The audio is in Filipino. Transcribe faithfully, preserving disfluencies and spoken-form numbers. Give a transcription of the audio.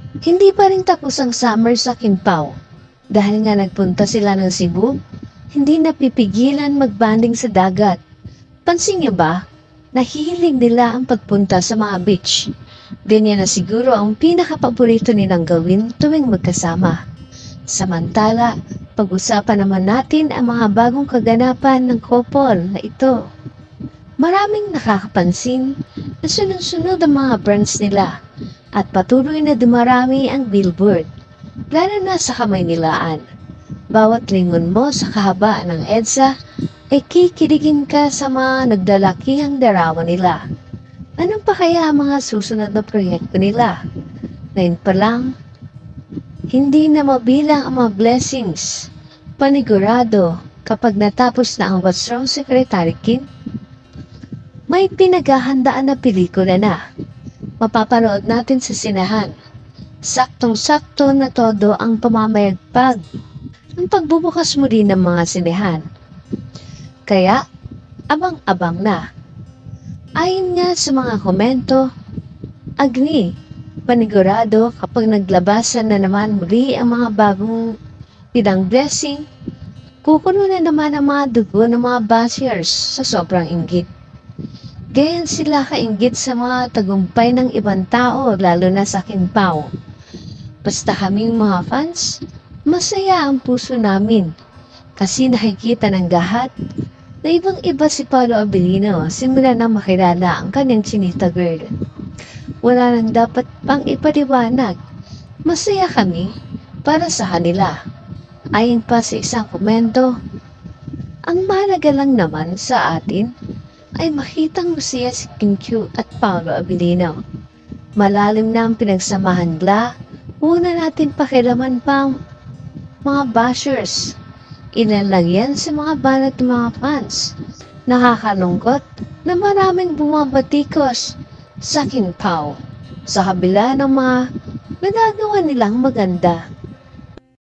Hindi pa rin tapos ang summer sa Kimpao. Dahil nga nagpunta sila ng Cebu, hindi napipigilan magbanding sa dagat. Pansin niyo ba? Nahihiling nila ang pagpunta sa mga beach. Ganyan na siguro ang pinakapaborito nilang gawin tuwing magkasama. Samantala, pag-usapan naman natin ang mga bagong kaganapan ng couple na ito. Maraming nakakapansin na sunod-sunod ang mga brands nila at patuloy na dumarami ang billboard, lalo na sa Kamaynilaan. Bawat lingon mo sa kahabaan ng EDSA ay kikiligin ka sa mga naglalakihang darawan nila. Anong pa kaya ang mga susunod na proyekto nila? Ngayon pa lang, hindi na mabilang ang mga blessings. Panigurado kapag natapos na ang What's Wrong Secretary Kim, may pinaghahandaan na pelikula na. Mapapanood natin sa sinahan. Saktong-sakto na todo ang pamamayagpag ang pagbubukas muli ng mga sinehan. Kaya, abang-abang na. Ayon nga sa mga komento, Agni, panigurado kapag naglabasan na naman muli ang mga bagong pinang blessing, kukuno na naman ang mga dugo ng mga bashers sa sobrang inggit. Gayon sila kainggit sa mga tagumpay ng ibang tao, lalo na sa Kimpao. Basta kaming mga fans, masaya ang puso namin kasi nakikita ng gahat na ibang-iba si Paolo Abilino simula na makilala ang kanyang chinita girl. Wala nang dapat pang ipaliwanag. Masaya kami para sa kanila. Ayon pa sa isang komento, ang mahalaga lang naman sa atin ay makitang masaya si Kim Chiu at Paolo Abilino. Malalim na ang pinagsamahan nila, una natin pakilaman pa ang mga bashers. Ilan lang yan sa mga banat ng mga fans. Nakakalungkot na maraming bumabatikos sa Kimpao sa kabila ng mga nagagawa nilang maganda.